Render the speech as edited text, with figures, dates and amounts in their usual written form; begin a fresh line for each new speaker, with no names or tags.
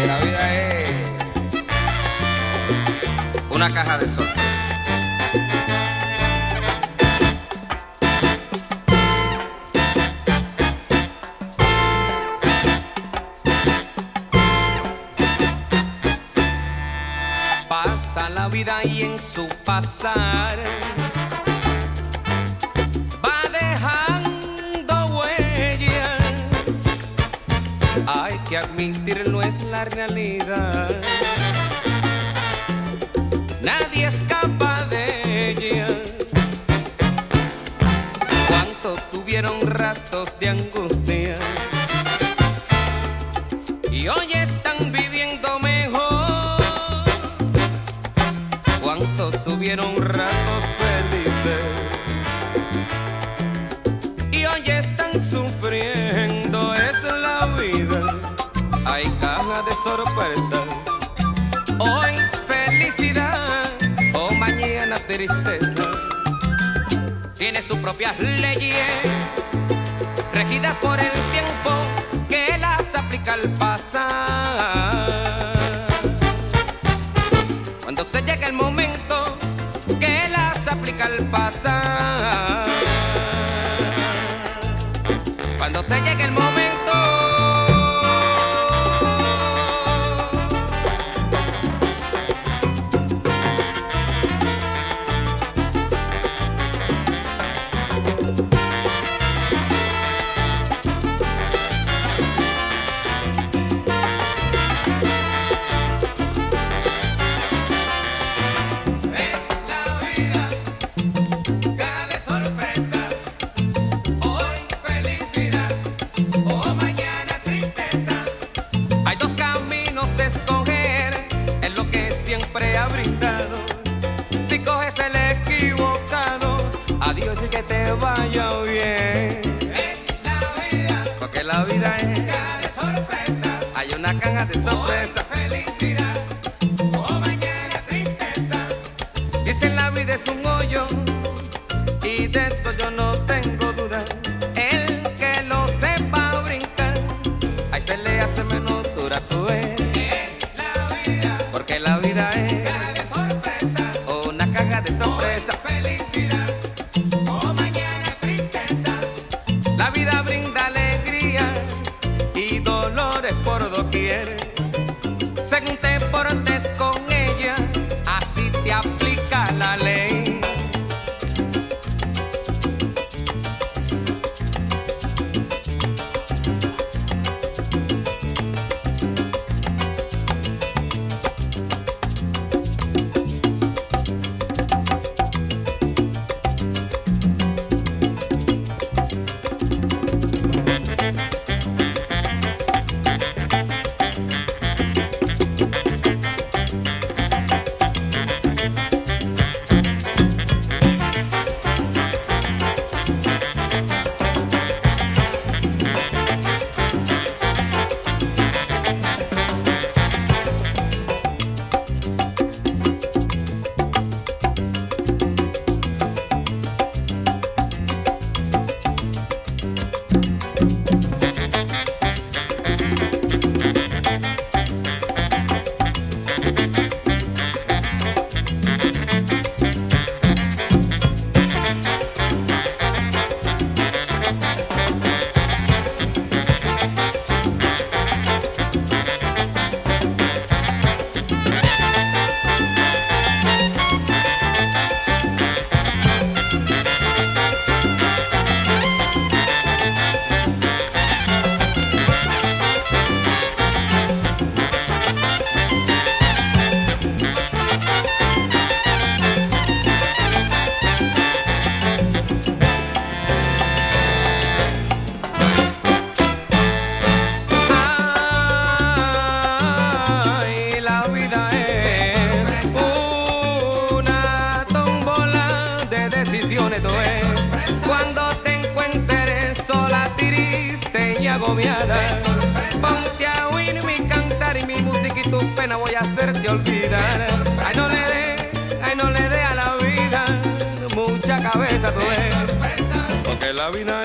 La vida es una caja de sorpresas. Pasa la vida y en su pasar va dejando huellas. Hay que admitirlo, es la realidad. Nadie escapa de ella. ¿Cuántos tuvieron ratos de angustia y hoy están viviendo mejor? ¿Cuántos tuvieron ratos felices y hoy están sufriendo? Es la vida, hay caja de sorpresas. Hoy felicidad, o mañana tristeza. Tiene sus propias leyes, regidas por el tiempo que las aplica al pasar. Cuando se llega el momento que las aplica al pasar. Cuando se llega el momento. Siempre ha brindado. Si coges el equivocado, adiós y que te vaya bien.
Es la vida,
porque la vida es
caja de sorpresa.
Hay una caja de sorpresa.
Hoy felicidad, o mañana tristeza.
Dicen la vida es un hoyo y de eso yo no tengo duda. El que lo sepa brincar, ahí se le hace menos dura, tú ves. Porque la vida es
caja de sorpresa.
una caja de sorpresa.
Hoy felicidad, o mañana tristeza.
La vida brinda alegrías y dolores por doquier. Según te portes con ella, así te aplica la ley. Cuando te encuentres sola, triste y agobiada, ponte a oír mi cantar y mi música y tu pena voy a hacerte olvidar. Ay, no le dé a la vida mucha cabeza, tú ves, porque la vida